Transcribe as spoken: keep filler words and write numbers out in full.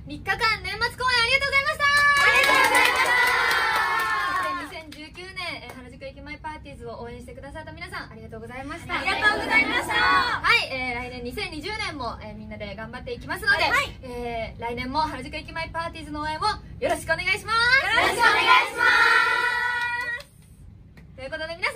みっかかん年末公演ありがとうございました。ありがとうございました。にせんじゅうきゅうねん、えー、原宿駅前パーティーズを応援してくださった皆さん、ありがとうございました。 ありがとうございました。 はい、えー、来年にせんにじゅうねんも、えー、みんなで頑張っていきますので、はい、えー、来年も原宿駅前パーティーズの応援をよろしくお願いします。 よろしくお願いします。 ということで皆さん